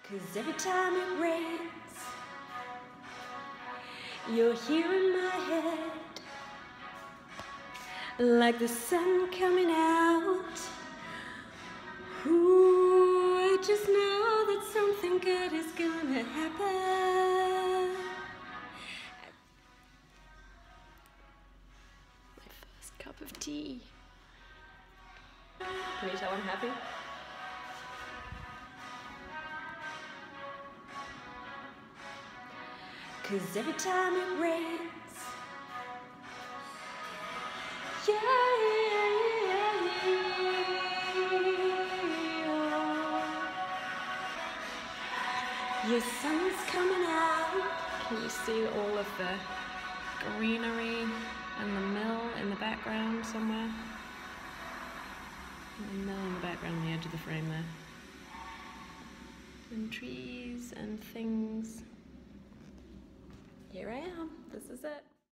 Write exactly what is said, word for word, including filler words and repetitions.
'Cause every time it rains, you're here in my head, like the sun coming out. Ooh, I just know that something good is gonna happen. My first cup of tea. Can you tell I'm happy? Cause every time it rains, yeah, yeah, yeah, yeah. Your sun's coming out. Can you see all of the greenery and the mill in the background somewhere? The mill in the background on the edge of the frame there. And trees and things. Here I am. This is it.